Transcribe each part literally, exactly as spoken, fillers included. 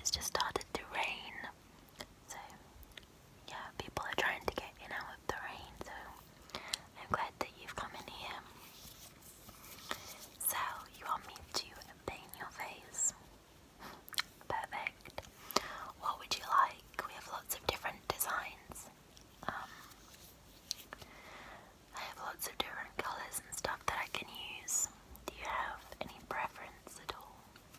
it's just started to rain, so yeah, people are trying to get in out of the rain, so I'm glad that you've come in here. So, you want me to paint your face? Perfect. What would you like? We have lots of different designs. Um, I have lots of different colours and stuff that I can use. Do you have any preference at all?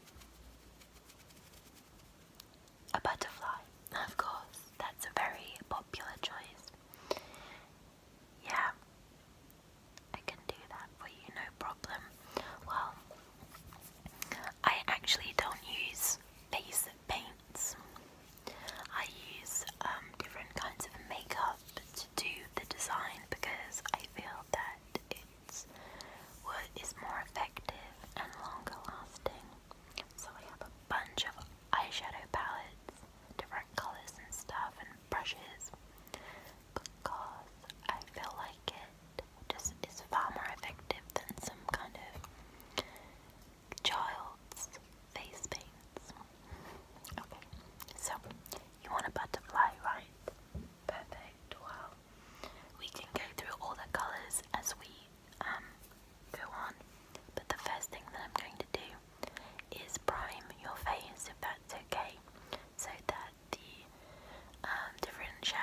A butterfly, of course, that's a very popular choice. Yeah, I can do that for you, no problem. Well, I actually don't use face paints. I use um, different kinds of makeup to do the design because I feel that it's what is more effective and longer lasting. So I have a bunch of eyeshadow palettes, different colours and stuff, and brushes because I feel like it just is far more effective than some kind of child's face paints. Okay, so you want a butterfly, right? Perfect. Well, we can go through all the colours as we um go on, but the first thing that I'm going to do is prime your face, if that's okay, so that the um, different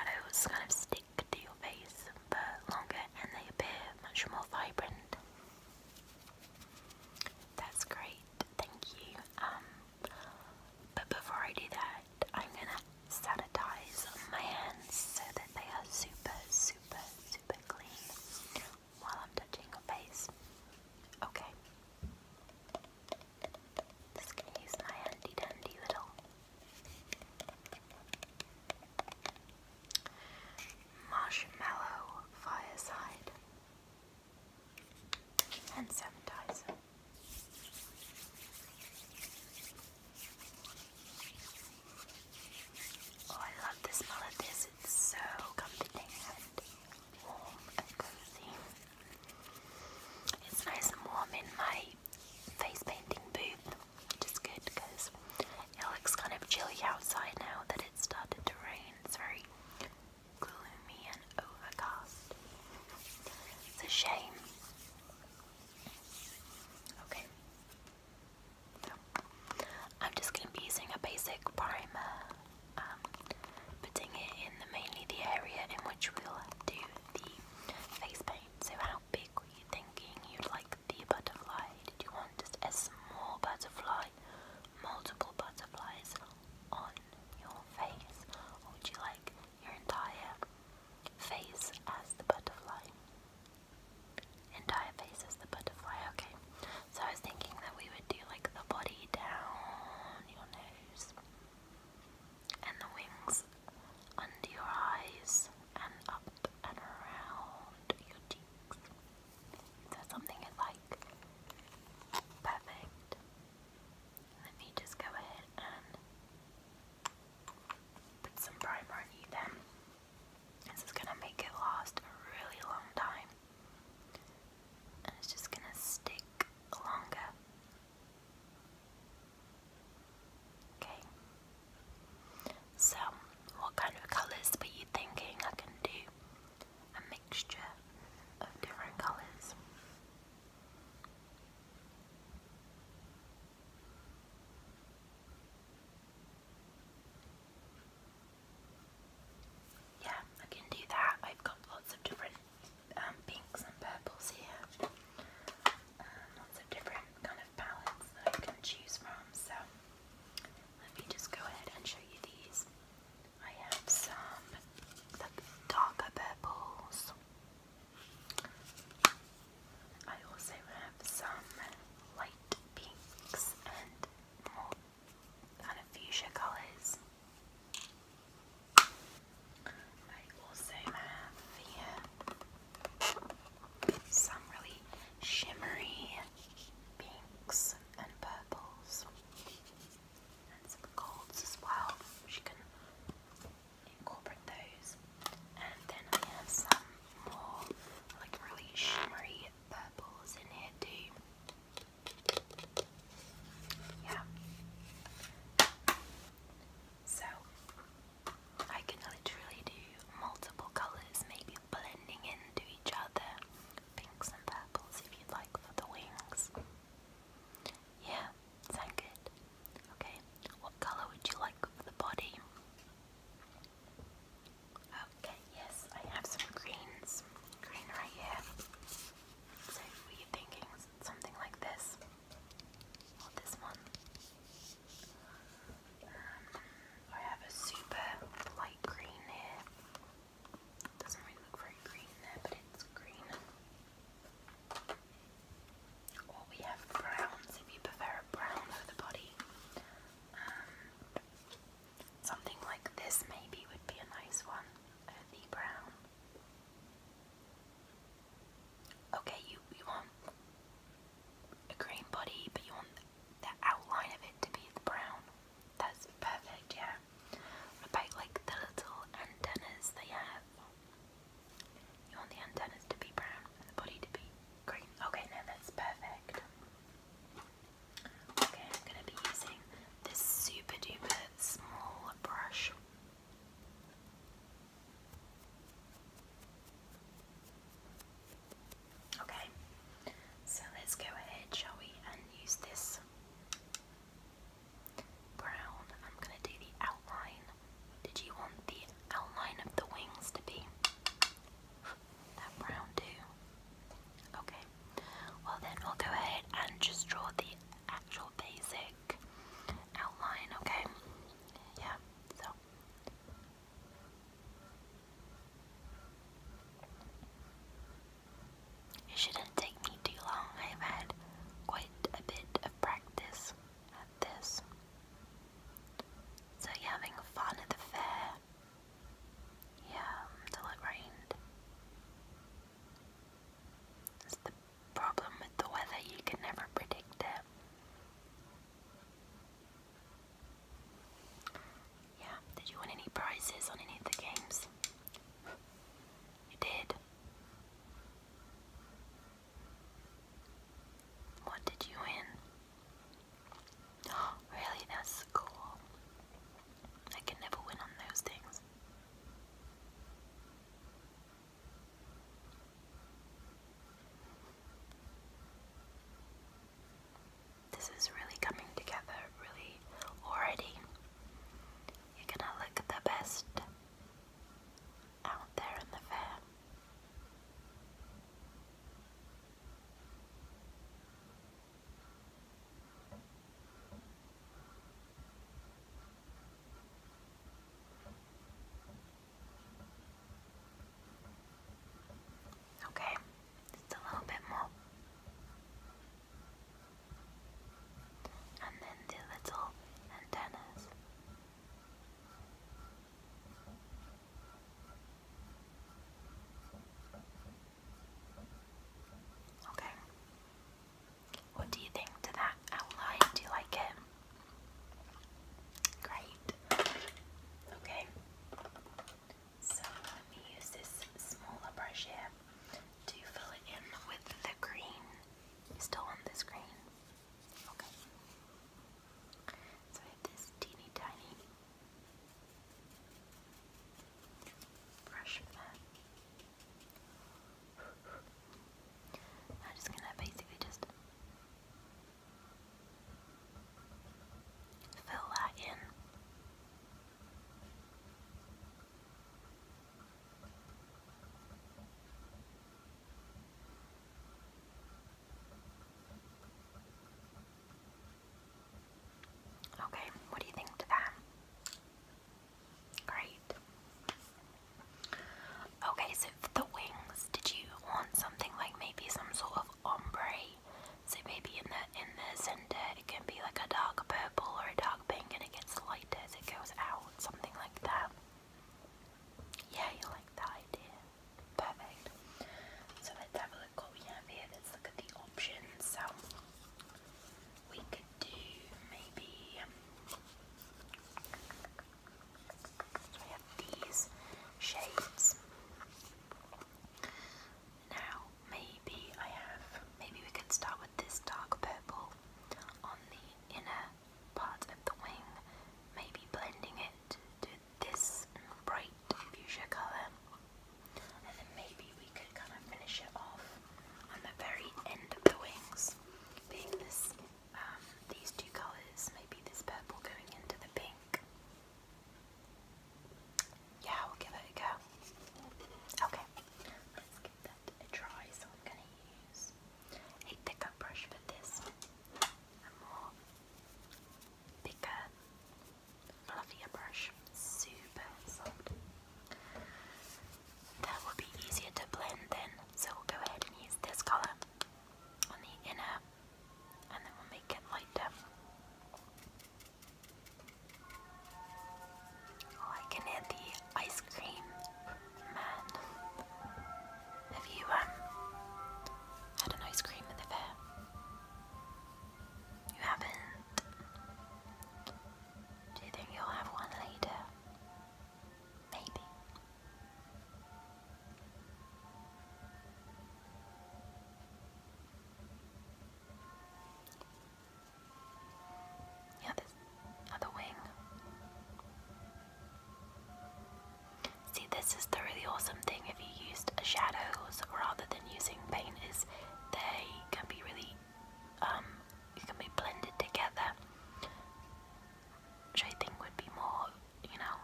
this is the really awesome thing if you used shadows rather than using paint, is they can be really, um, you can be blended together, which I think would be more, you know,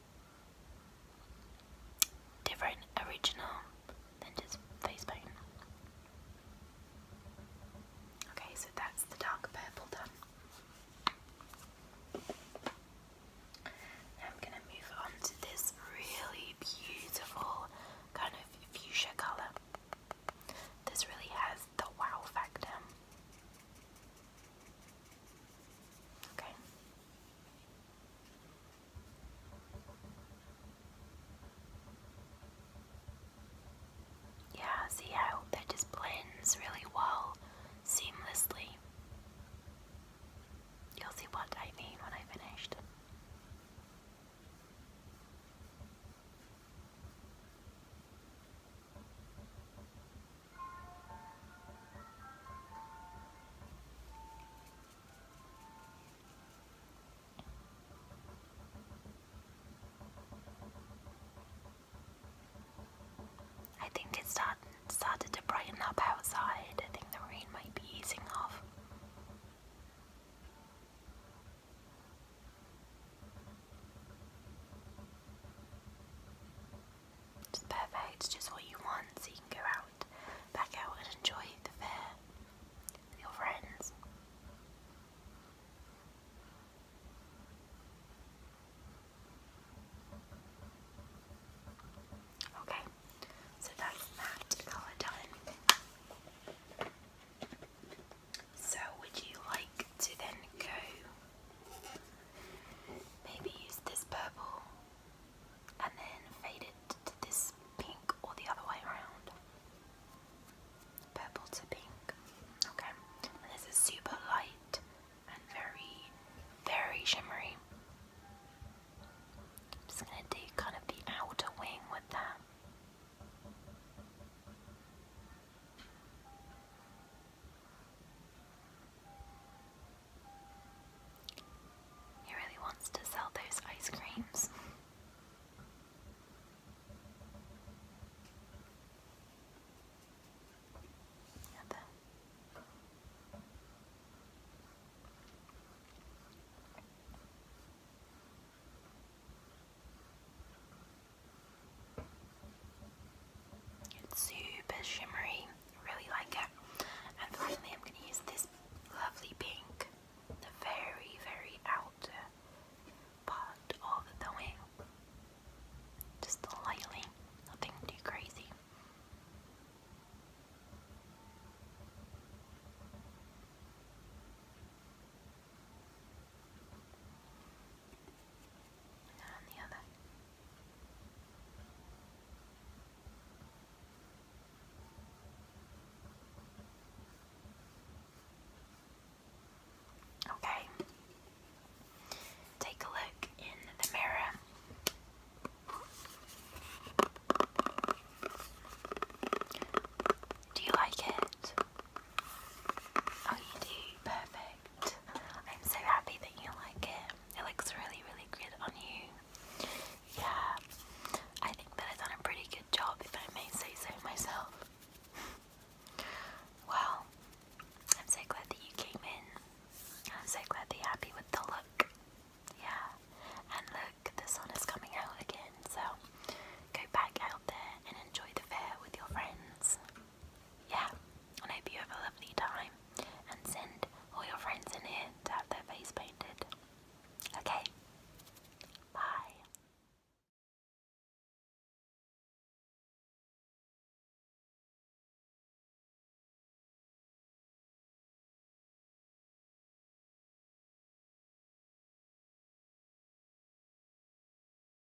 different, original than just face paint. Okay, so that's the dark purple done. Now I'm going to move on to this really beautiful kind of fuchsia colour. This really has the wow factor. Okay. Yeah, see how that just blends really well, seamlessly. You'll see what I mean when I finished. I think it starts